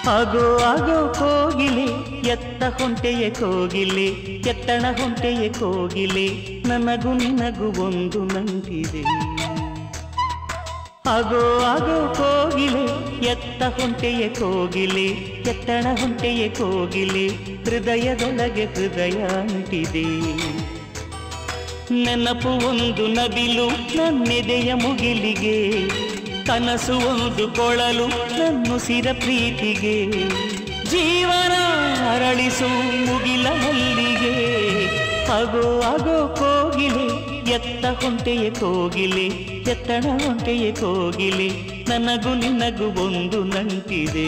ಆಗೋ ಆಗೋ ಕೋಗಿಲೆ ಎತ್ತ ಹೊಂಟೆಯೇ ಕೋಗಿಲೆ ಎತ್ತಣ ಹೊಂಟೆಯೇ ಕೋಗಿಲೆ ನನಗೂ ನಿನಗೂ ಒಂದು ನಂಟಿದೆ ಆಗೋ ಆಗೋ ಕೋಗಿಲೆ ಎತ್ತ ಹೊಂಟೆಯೇ ಕೋಗಿಲೆ ಎತ್ತಣ ಹೊಂಟೆಯೇ ಕೋಗಿಲೆ ಹೃದಯದೊಳಗೆ ಹೃದಯ ಅಂಟಿದೆ ನೆನಪು ಒಂದು ನವಿಲು ನನ್ನೆದೆಯ ಮುಗಿಲಿಗೆ ಕನಸು ಒಂದು ಕೊಳಲು ನನ್ನುಸಿರ ಪ್ರೀತಿಗೆ ಜೀವನ ಅರಳಿಸು ಮುಗಿಲ ಮಲ್ಲಿಗೆ ಆಗೋ ಆಗೋ ಕೋಗಿಲೆ ಎತ್ತ ಹೊಂಟೆಯೇ ಕೋಗಿಲೆ ಎತ್ತಣ ಹೊಂಟೆಯೇ ಕೋಗಿಲೆ ನನಗೂ ನಿನಗೂ ಒಂದು ನಂಟಿದೆ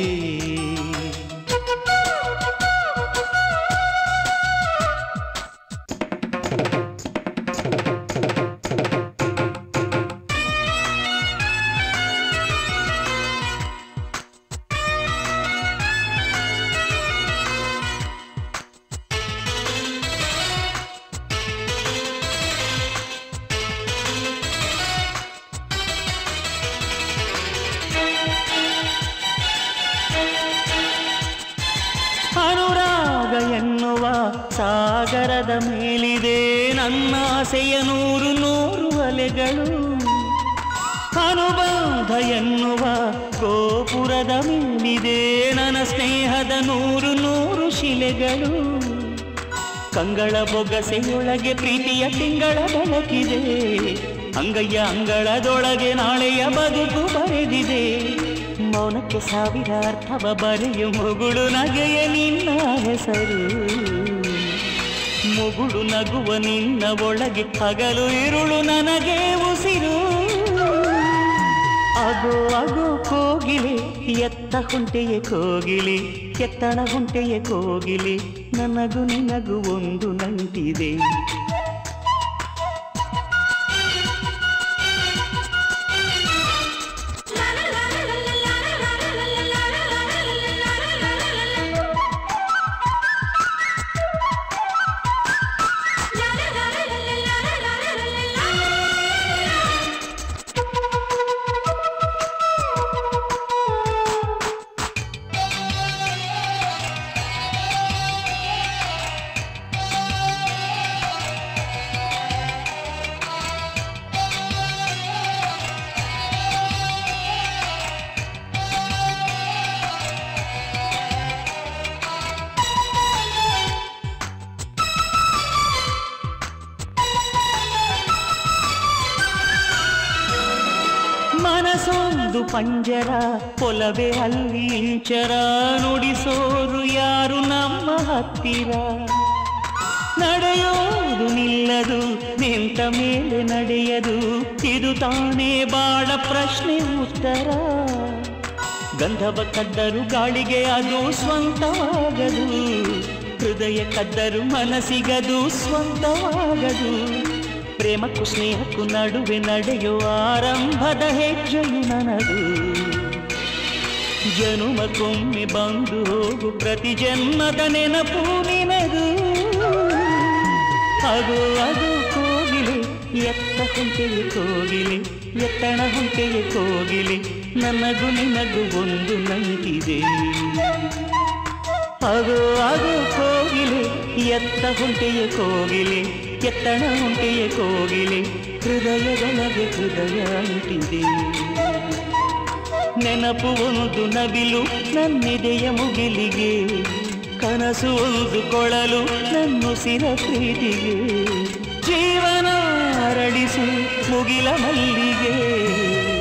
ಅನುರಾಗ ಎನ್ನುವ ಸಾಗರದ ಮೇಲಿದೆ ನನ್ನ ಆಸೆಯ ನೂರು ನೂರು ಅಲೆಗಳು ಅನುಬಂಧ ಎನ್ನುವ ಗೋಪುರದ ಮೇಲಿದೆ ನನ್ನ ಸ್ನೇಹದ ನೂರು ನೂರು ಶಿಲೆಗಳು ಕಂಗಳ ಬೊಗಸೆಯೊಳಗೆ ಪ್ರೀತಿಯ ತಿಂಗಳ ಬೆಳಕಿದೆ ಅಂಗಯ್ಯ ಅಂಗಳದೊಳಗೆ ನಾಳೆಯ ಬದುಕು ಬರೆದಿದೆ ಮೌನಕ್ಕೆ ಸಾವಿರ ಅರ್ಥವ ಬರೆಯು ಮುಗುಳು ನಗೆಯ ನಿನ್ನ ಹೆಸರು ಮುಗುಳು ನಗುವ ನಿನ್ನ ಒಳಗೆ ಹಗಲು ಇರುಳು ನನಗೆ ಉಸಿರು ಆಗೋ ಆಗೋ ಕೋಗಿಲೆ ಎತ್ತ ಹೊಂಟೆಯೇ ಕೋಗಿಲೆ ಎತ್ತಣ ಹೊಂಟೆಯೇ ಕೋಗಿಲೆ ನನಗೂ ನಿನಗೂ ಒಂದು ನಂಟಿದೆ ಮನಸೊಂದು ಪಂಜರ ಒಲವೇ ಅಲ್ಲಿ ಇಂಚರ ನುಡಿಸೋರು ಯಾರು ನಮ್ಮ ಹತ್ತಿರ ನಡೆಯೋದು ನಿಲ್ಲದು ನಿಂತ ಮೇಲೆ ನಡೆಯದು ಇದು ತಾನೇ ಬಾಳ ಪ್ರಶ್ನೆ ಉತ್ತರ ಗಂಧವ ಕದ್ದರು ಗಾಳಿಗೆ ಅದು ಸ್ವಂತವಾಗದು ಹೃದಯ ಕದ್ದರು ಮನಸ್ಸಿಗದು ಸ್ವಂತವಾಗದು ಪ್ರೇಮಕ್ಕೂ ಸ್ನೇಹಕ್ಕೂ ನಡುವೆ ನಡೆಯೋ ಆರಂಭದ ಹೆಜ್ಜೆಯು ನನದು ಜನುಮಕ್ಕೊಮ್ಮೆ ಬಂದು ಹೋಗು ಪ್ರತಿ ಜನ್ಮದ ನೆನಪು ನಿನದು ಆಗೋ ಅದು ಕೋಗಿಲೆ ಎತ್ತ ಹೊಂಟೆಯೇ ಕೋಗಿಲೆ ಎತ್ತಣ ಹೊಂಟೆಯೇ ಕೋಗಿಲೆ ನನಗೂ ನಿನಗೂ ಒಂದು ನಂಟಿದೆ ಆಗೋ ಆಗೋ ಕೋಗಿಲೆ ಎತ್ತ ಹೊಂಟೆಯೇ ಕೋಗಿಲೆ ಎತ್ತಣ ಹೊಂಟೆಯೇ ಕೋಗಿಲೆ ಹೃದಯದೊಳಗೆ ಹೃದಯ ಅಂಟಿದೆ ನೆನಪು ಒಂದು ನವಿಲು ನನ್ನೆದೆಯ ಮುಗಿಲಿಗೆ ಕನಸು ಒಂದು ಕೊಳಲು ನನ್ನುಸಿರ ಪ್ರೀತಿಗೆ ಜೀವನ ಅರಳಿಸು ಮುಗಿಲ ಮಲ್ಲಿಗೆ